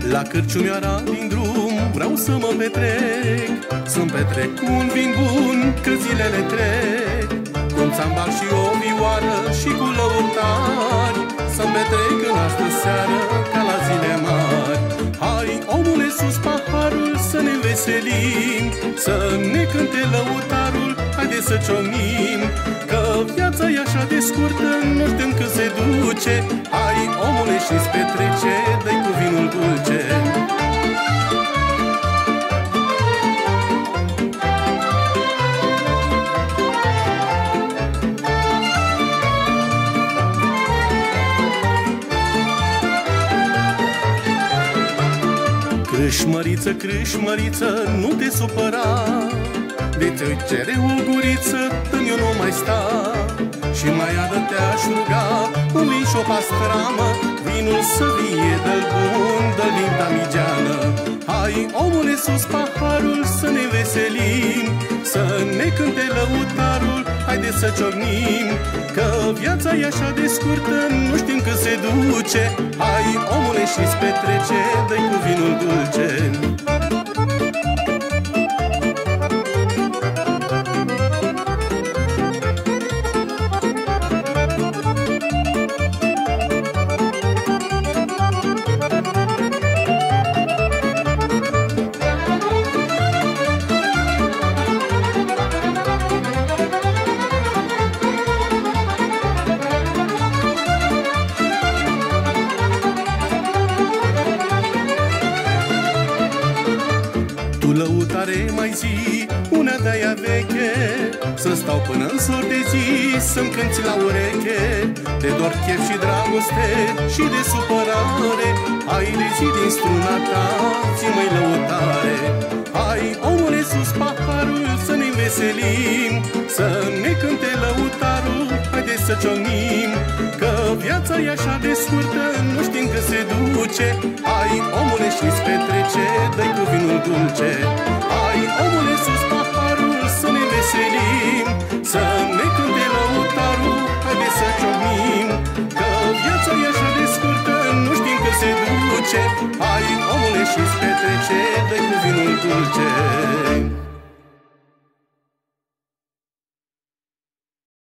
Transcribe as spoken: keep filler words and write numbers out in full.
La cârciumioara din drum vreau să mă petrec, să-mi petrec cu un vin bun, că zilele trec. Cu un țambar și o vioară și cu lăutari, să-mi petrec în astă seară ca la zile mari. Hai, omule, sus paharul să ne veselim, să ne cânte lăutarul, haide să ciocnim, că viața e așa de scurtă, nu știm cât se duce. Hai, omule, și-ți petrece, dă-i cu vinul dulce. Crâșmăriță, crâșmăriță, nu te supăra, de-ți cere o guriță, până eu nu mai sta. Și mai adă te-aș ruga, un vin și o pastramă, vinul să vie, dă-l bun, dă-l din Damigeană. Hai, omule, sus paharul să ne veselim, să ne cânte lăutarul, haide să ciocnim, că viața e așa de scurtă, nu știm cât se duce. Hai, omule, și-ți petrece, dă-i cu vinul dulce. Lăutare mai zi, una de-aia veche, să stau până în zor de zi, să-mi cânti la ureche, de dor, chef și dragoste și de supărare. Hai, de zi din struna ta, zi-mă-i lăutare. Hai, omule, sus paharul să ne veselim, să ne cânte lăutarul, haide să ciocnim, că viața e așa de scurtă, nu știm cât se duce. Hai, omule, și-ți petrece, dă-i cu vinul dulce. Hai, omule, sus paharul să ne veselim, să ne cânte lăutarul, haide să ciocnim, că viața e așa de scurtă, nu știm cât se duce. Hai, omule, și-ți petrece, dă-i cu vinul dulce.